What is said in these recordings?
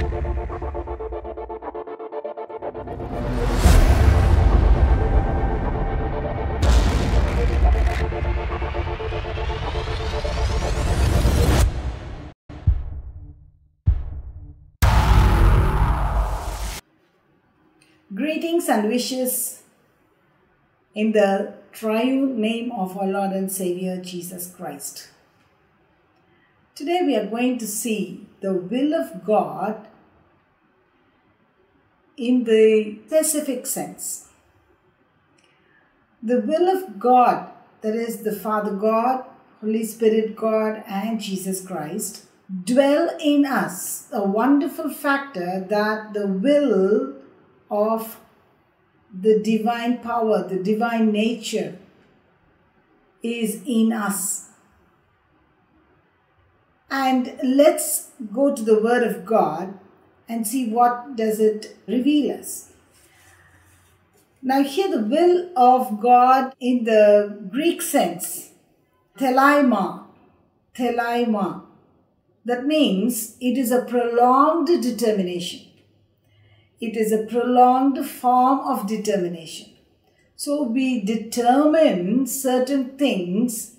Greetings and wishes in the triune name of our Lord and Savior Jesus Christ. Today we are going to see the will of God in the specific sense. The will of God, that is the Father God, Holy Spirit God and Jesus Christ, dwell in us, a wonderful factor that the will of the divine power, the divine nature is in us. And let's go to the Word of God and see what does it reveal us. Now here the will of God in the Greek sense, thelaima. That means it is a prolonged determination. It is a prolonged form of determination. So we determine certain things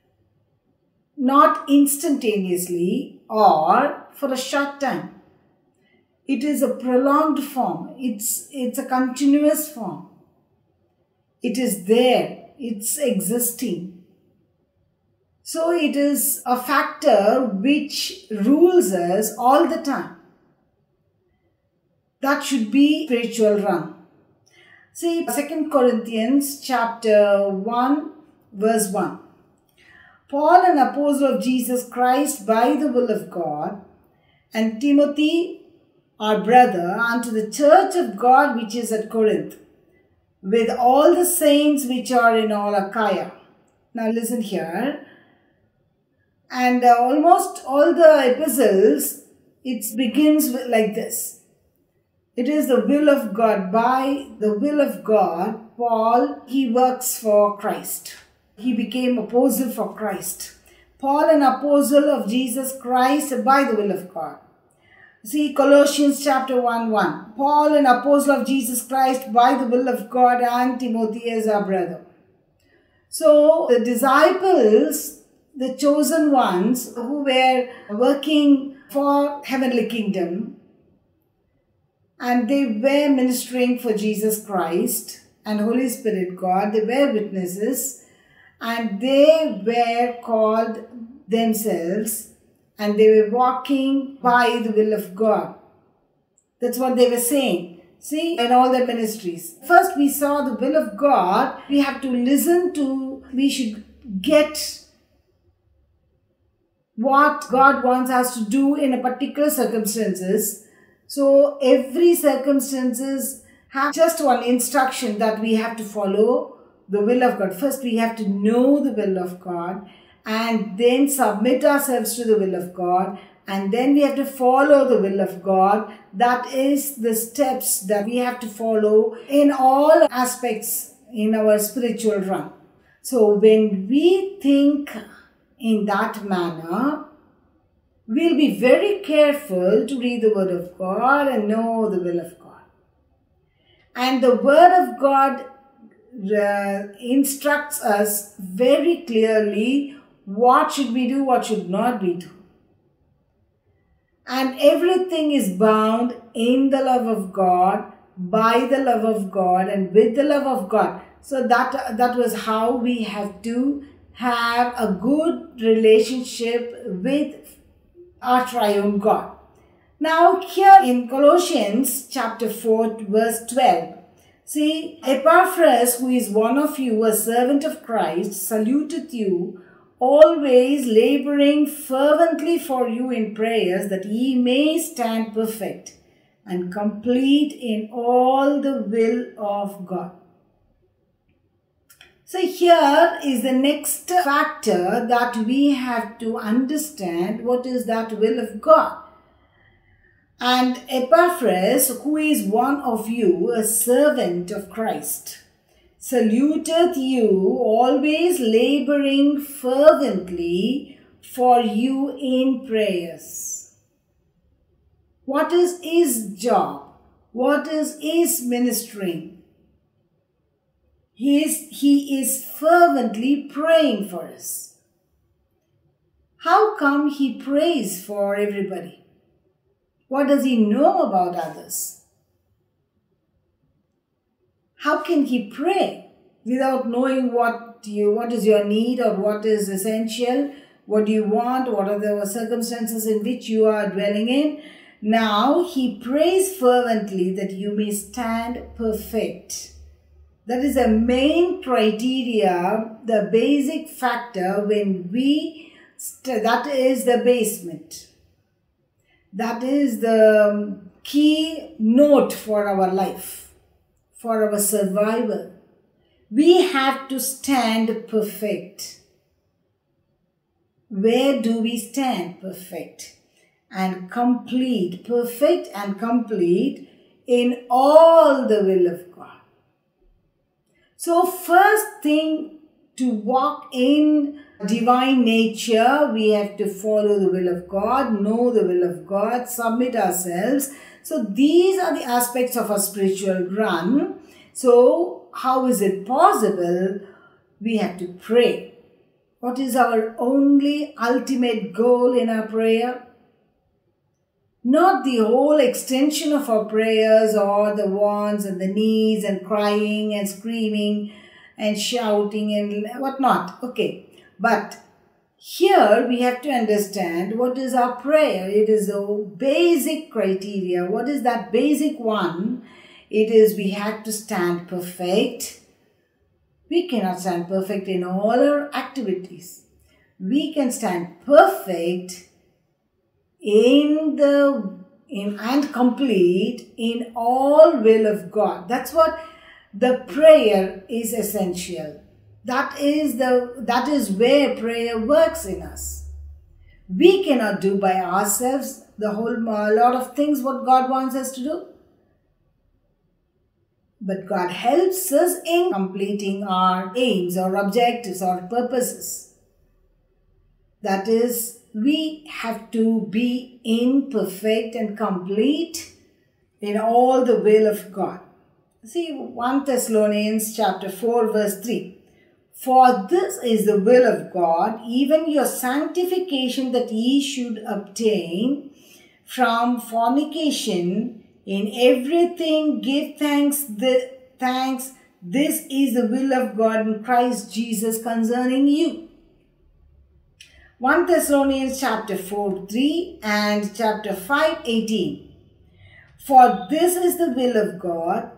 not instantaneously or for a short time. It is a prolonged form. It's a continuous form. It is there. It's existing. So it is a factor which rules us all the time. That should be spiritual realm. See 2 Corinthians chapter 1 verse 1. Paul, an apostle of Jesus Christ by the will of God, and Timothy, our brother, unto the church of God which is at Corinth, with all the saints which are in all Achaia. Now listen here. And almost all the epistles, it begins with like this. It is the will of God. By the will of God, Paul, he works for Christ. He became apostle for Christ. Paul, an apostle of Jesus Christ by the will of God. See Colossians chapter 1:1. Paul, an apostle of Jesus Christ by the will of God, and Timothy is our brother. So the disciples, the chosen ones who were working for heavenly kingdom, and they were ministering for Jesus Christ and Holy Spirit God. They were witnesses and they were called themselves and they were walking by the will of God. That's what they were saying. See, in all their ministries. First we saw the will of God. We have to listen to, we should get what God wants us to do in a particular circumstances. So every circumstances have just one instruction that we have to follow the will of God. First we have to know the will of God and then submit ourselves to the will of God, and then we have to follow the will of God. That is the steps that we have to follow in all aspects in our spiritual realm. So when we think in that manner, we'll be very careful to read the Word of God and know the will of God. And the Word of God instructs us very clearly what should we do, what should not we do. And everything is bound in the love of God, by the love of God, and with the love of God. So that was how we have to have a good relationship with our triune God. Now here in Colossians chapter 4 verse 12, see, Epaphras, who is one of you, a servant of Christ, saluteth you, always laboring fervently for you in prayers, that ye may stand perfect and complete in all the will of God. So here is the next factor that we have to understand. What is that will of God? And Epaphras, who is one of you, a servant of Christ, saluteth you, always laboring fervently for you in prayers. What is his job? What is his ministry? He is fervently praying for us. How come he prays for everybody? What does he know about others? How can he pray without knowing what is your need or what is essential? What do you want? What are the circumstances in which you are dwelling in? Now he prays fervently that you may stand perfect. That is the main criteria, the basic factor when that is the basement. That is the key note for our life, for our survival. We have to stand perfect. Where do we stand? Perfect and complete. Perfect and complete in all the will of God. So first thing, to walk in divine nature, we have to follow the will of God, know the will of God, submit ourselves. So these are the aspects of our spiritual run. So how is it possible? We have to pray. What is our only ultimate goal in our prayer? Not the whole extension of our prayers or the wants and the needs and crying and screaming and shouting and whatnot. Okay. But here we have to understand what is our prayer. It is a basic criteria. What is that basic one? It is we have to stand perfect. We cannot stand perfect in all our activities. We can stand perfect and complete in all will of God. That's what the prayer is essential. That is where prayer works in us. We cannot do by ourselves a lot of things what God wants us to do. But God helps us in completing our aims or objectives or purposes. That is, we have to be in perfect and complete in all the will of God. See 1 Thessalonians chapter 4 verse 3. For this is the will of God, even your sanctification, that ye should obtain from fornication. In everything give thanks. This is the will of God in Christ Jesus concerning you. 1 Thessalonians chapter 4 3 and chapter 5 18. For this is the will of God,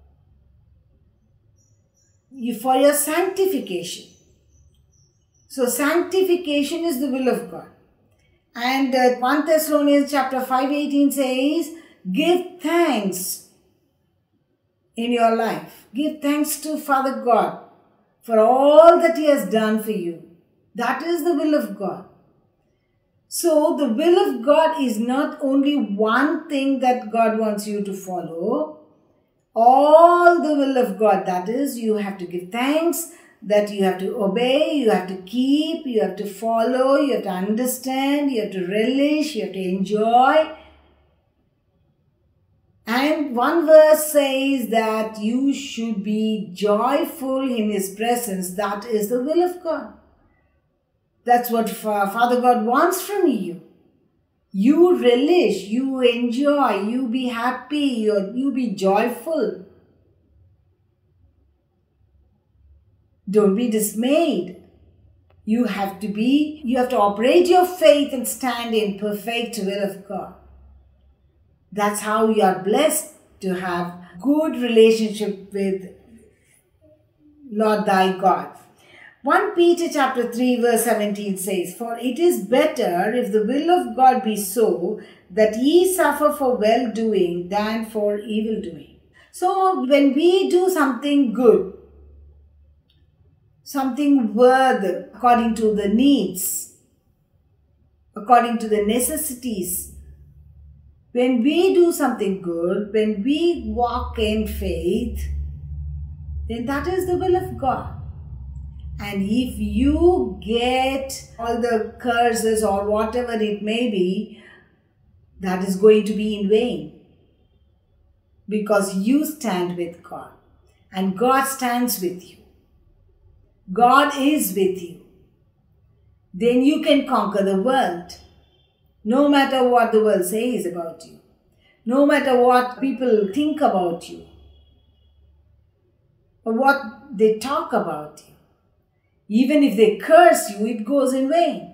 for your sanctification. So sanctification is the will of God. And 1 Thessalonians chapter 5:18 says, give thanks in your life. Give thanks to Father God for all that He has done for you. That is the will of God. So the will of God is not only one thing that God wants you to follow. All the will of God, that is, you have to give thanks, that you have to obey, you have to keep, you have to follow, you have to understand, you have to relish, you have to enjoy. And one verse says that you should be joyful in His presence. That is the will of God. That's what Father God wants from you. You relish, you enjoy, you be happy, you be joyful. Don't be dismayed. You have to operate your faith and stand in perfect will of God. That's how you are blessed to have good relationship with Lord thy God. 1 Peter chapter 3 verse 17 says, for it is better if the will of God be so, that ye suffer for well-doing than for evil-doing. So when we do something good, something worthy according to the needs, according to the necessities, when we do something good, when we walk in faith, then that is the will of God. And if you get all the curses or whatever it may be, that is going to be in vain, because you stand with God and God stands with you. God is with you. Then you can conquer the world. No matter what the world says about you, no matter what people think about you, or what they talk about you, even if they curse you, it goes in vain.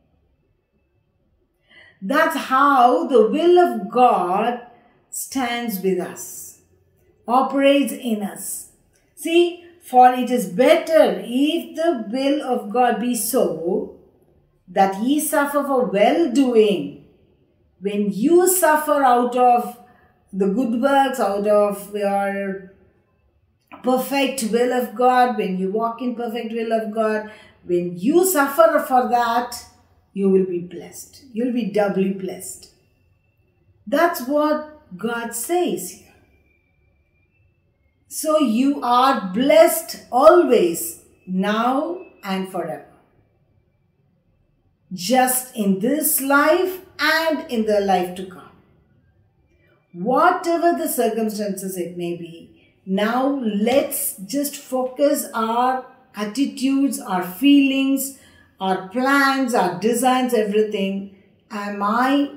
That's how the will of God stands with us, operates in us. See, for it is better if the will of God be so that ye suffer for well-doing. When you suffer out of the good works, out of your perfect will of God, when you walk in perfect will of God, when you suffer for that, you will be blessed. You'll be doubly blessed. That's what God says here. So you are blessed always, now and forever. Just in this life and in the life to come. Whatever the circumstances it may be, now let's just focus our attitudes, our feelings, our plans, our designs, everything. Am I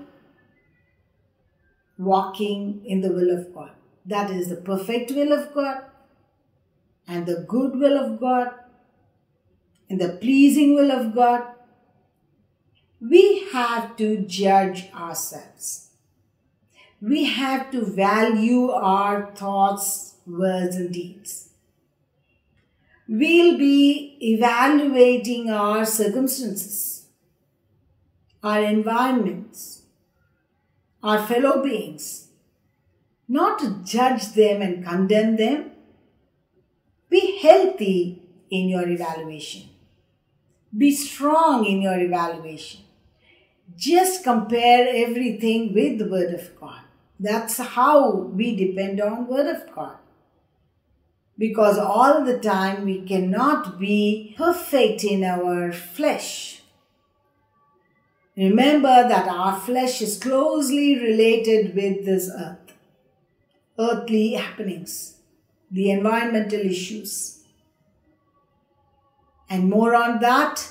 walking in the will of God? That is the perfect will of God and the good will of God and the pleasing will of God. We have to judge ourselves. We have to value our thoughts, words and deeds. We'll be evaluating our circumstances, our environments, our fellow beings, not to judge them and condemn them. Be healthy in your evaluation. Be strong in your evaluation. Just compare everything with the Word of God. That's how we depend on Word of God. Because all the time we cannot be perfect in our flesh. Remember that our flesh is closely related with this earth. Earthly happenings, the environmental issues. And more on that,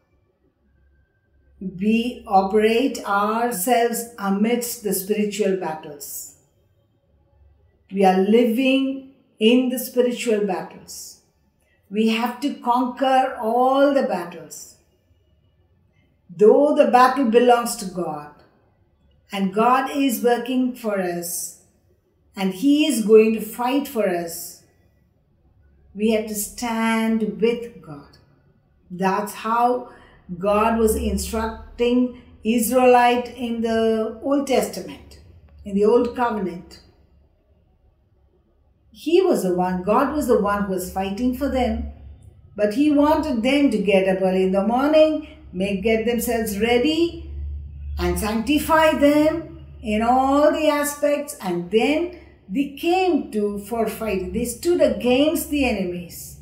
we operate ourselves amidst the spiritual battles. We are living in the spiritual battles. We have to conquer all the battles. Though the battle belongs to God, and God is working for us, and He is going to fight for us, we have to stand with God. That's how God was instructing Israelite in the Old Testament, in the Old Covenant. He was the one, God was the one who was fighting for them. But He wanted them to get up early in the morning, get themselves ready and sanctify them in all the aspects. And then they came for fight. They stood against the enemies.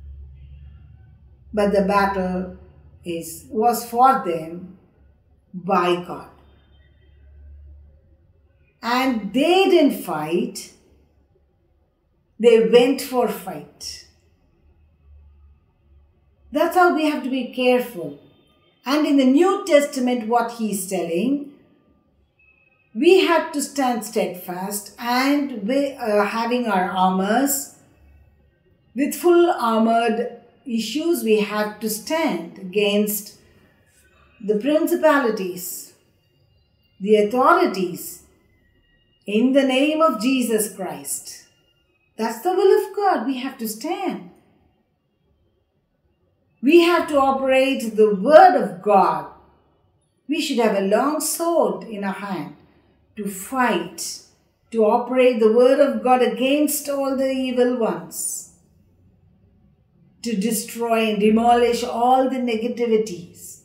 But the battle was for them by God. And they didn't fight. They went for fight. That's how we have to be careful. And in the New Testament, what He's telling, we have to stand steadfast and having our armors, with full armored issues, we have to stand against the principalities, the authorities, in the name of Jesus Christ. That's the will of God. We have to stand. We have to operate the Word of God. We should have a long sword in our hand to fight, to operate the Word of God against all the evil ones, to destroy and demolish all the negativities.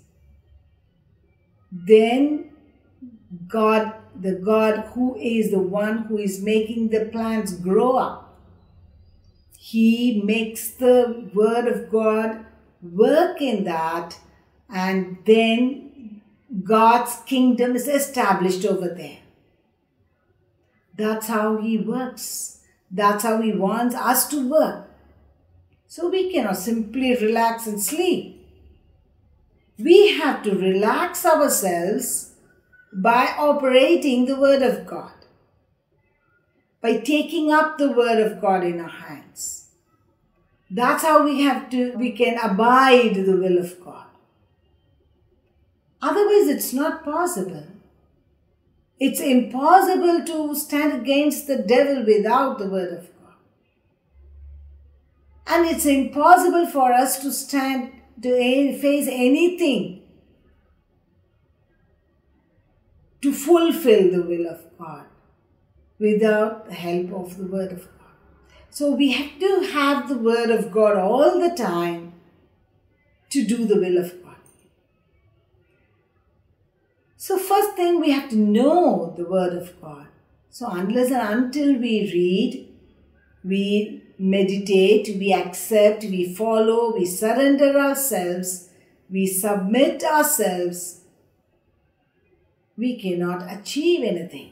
Then God, the God who is the one who is making the plants grow up, He makes the Word of God work in that, and then God's kingdom is established over there. That's how He works. That's how He wants us to work. So we cannot simply relax and sleep. We have to relax ourselves by operating the Word of God, by taking up the Word of God in our hands. That's how we can abide the will of God. Otherwise, it's not possible. It's impossible to stand against the devil without the Word of God. And it's impossible for us to face anything to fulfill the will of God without the help of the Word of God. So we have to have the Word of God all the time to do the will of God. So first thing, we have to know the Word of God. So unless and until we read, we meditate, we accept, we follow, we surrender ourselves, we submit ourselves, we cannot achieve anything.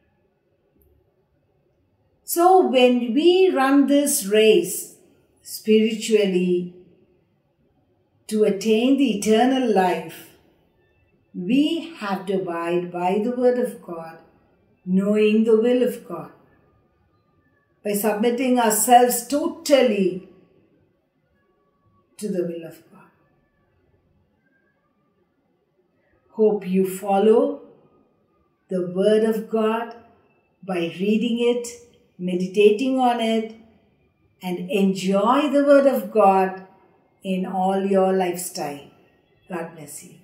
So when we run this race spiritually to attain the eternal life, we have to abide by the Word of God, knowing the will of God, by submitting ourselves totally to the will of God. Hope you follow the Word of God by reading it, meditating on it, and enjoy the Word of God in all your lifestyle. God bless you.